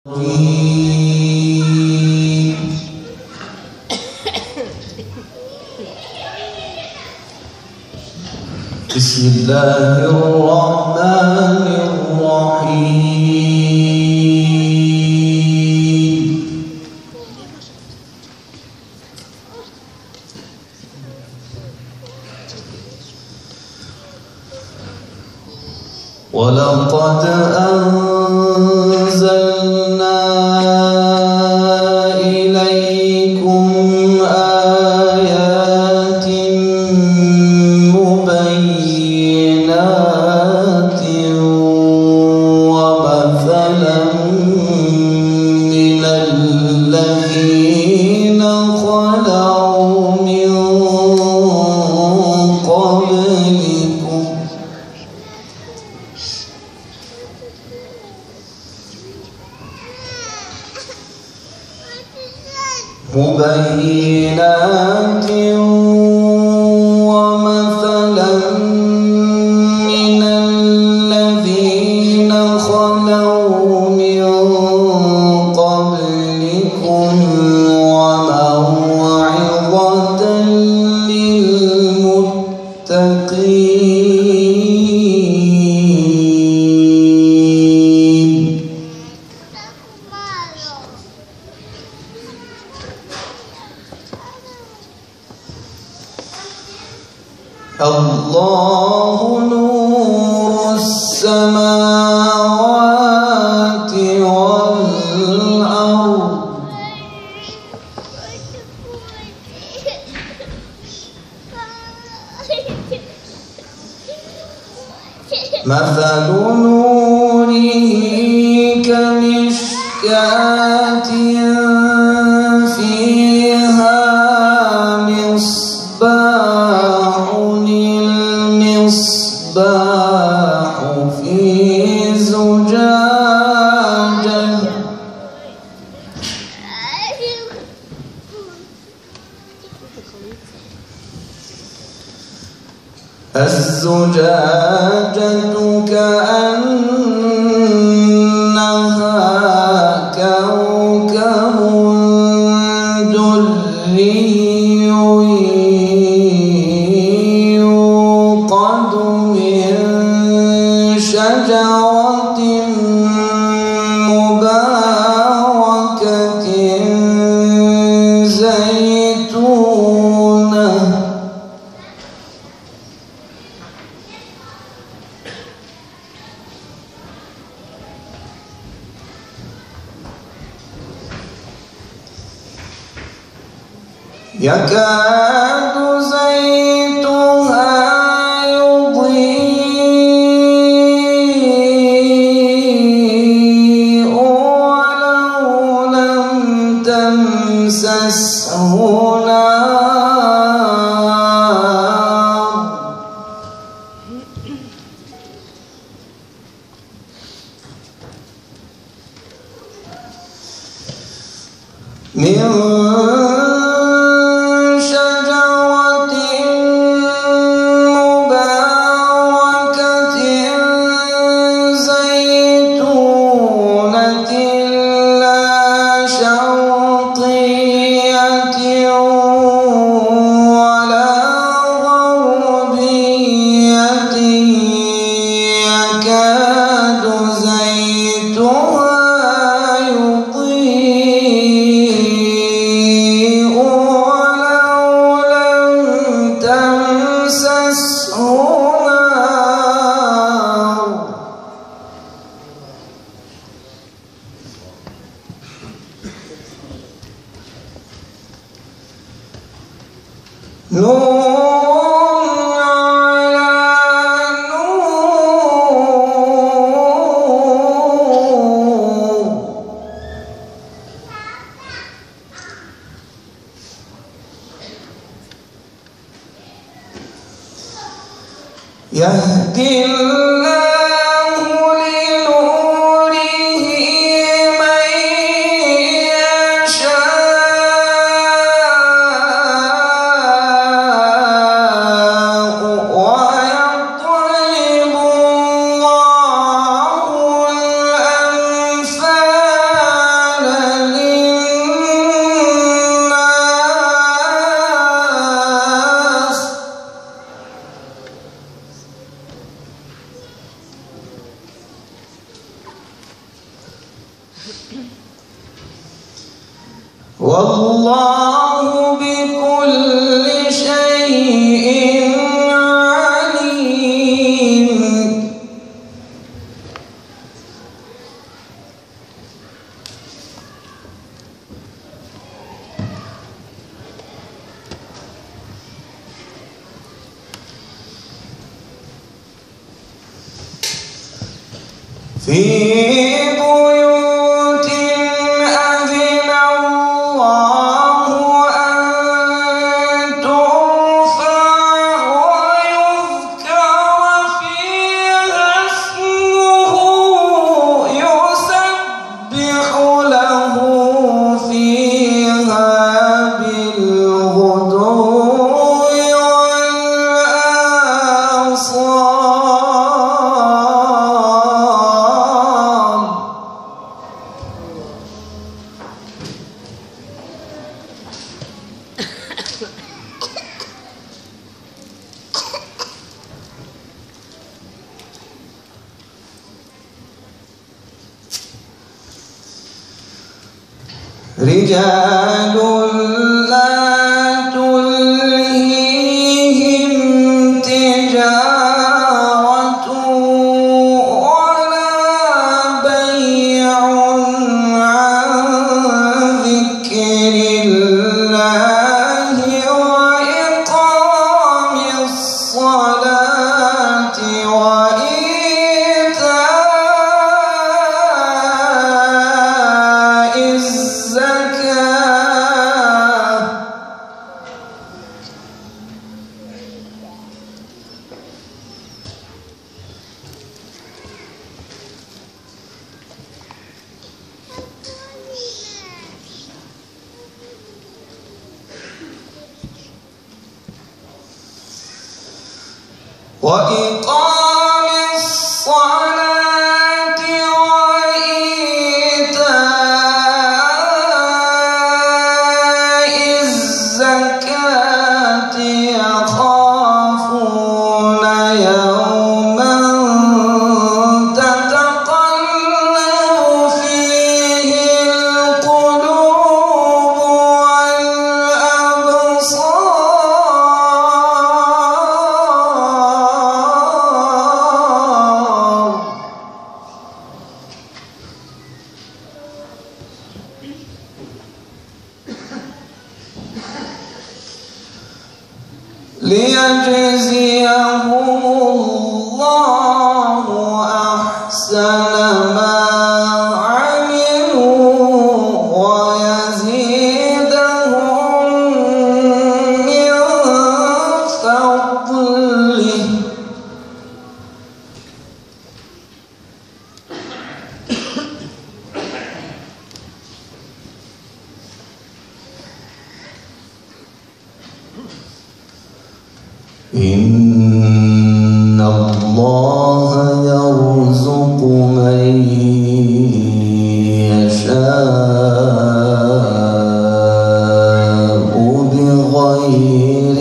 بسم الله الرحمن الرحيم. ولقد أنزلنا إليكم آيات مبينات ومثلا من الذين خلوا من قبلكم مبينات ومثلا من الذين خلوا من قبلكم وموعظة للمتقين. الله نور السماوات والأرض مثل نوره كمشكاة فيها مصباح في زجاجة الزجاجة كأنها كوكب دري يوقد من شجرة مباركة زيتونة يكاد زيتها يضيء ولو لم تمسسه نار من نور على نور يهدي الله لنوره من يشاء ويضرب الله الأمثال والله بكل شيء عليم. في بيوت أذن الله أن ترفع ويذكر فيها اسمه يسبح له فيها بالغدو والآصال. رجال لا تلهيهم تجارة ولا بيع عن ذكر الله وإقام الصلاة وإيتاء الزكاة. وإقام الصلاة وإيتاء الزكاة يخافون يوما تتقلب فيه القلوب والأبصار. ليجزيهم الله أحسن ما عملوا ويزيدهم من فضله. إن الله يرزق من يشاء بغير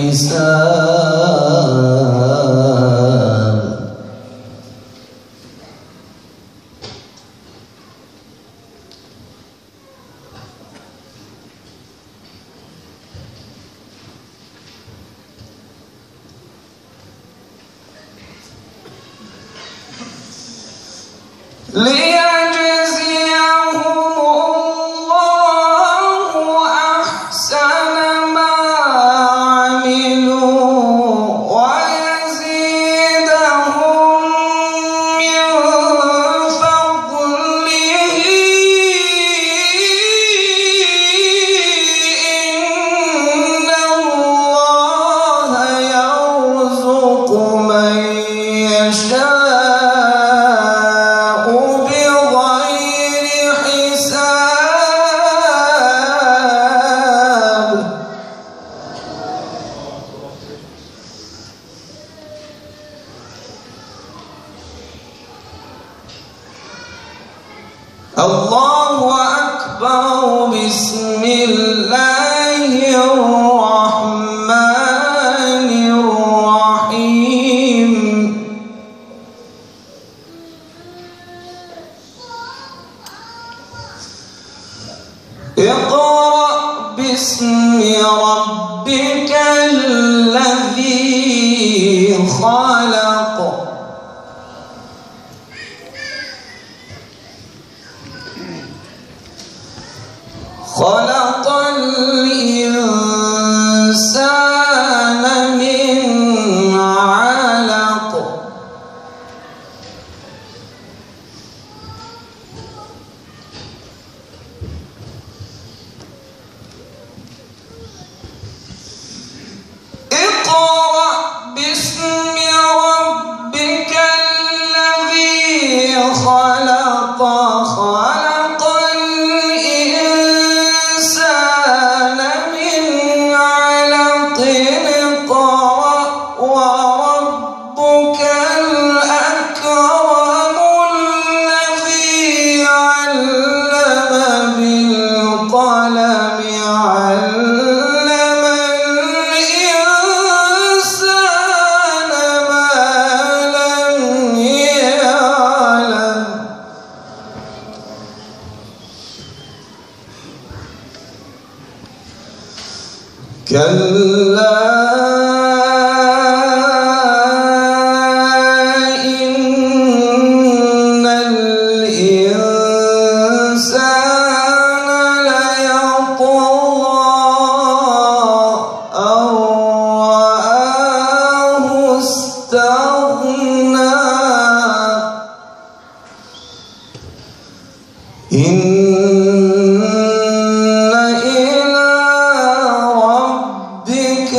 حساب. ليجزيهم الله أحسن ما عملوا ويزيدهم من فضله. إن الله يرزق من يشاء بغير حساب. الله أكبر. بسم الله الرحمن الرحيم. اقرأ باسم ربك الذي خلق خلق الإنسان من علق اقرأ باسم ربك الذي خلق خلق الإنسان من علق اقرأ وربك الأكرم الذي علم بالقلم علم الإنسان ما لم يعلم كلا إن الإنسان ليطغى أن رآه استغنى إن إلى ربك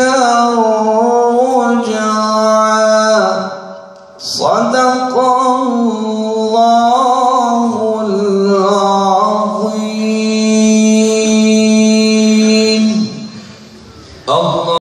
الرجعى صدق الله